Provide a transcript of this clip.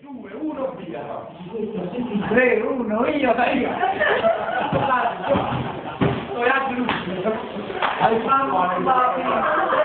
2, 1, via. 3, 1, io, dai. Hai fatto